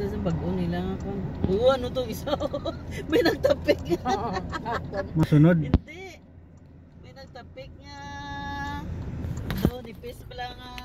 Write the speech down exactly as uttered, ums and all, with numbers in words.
isa sa bago nila ako. Oo, ano to isa? May nagtapik nga. Masunod? Hindi. May nagtapik nga. Ano, nipis pala nga.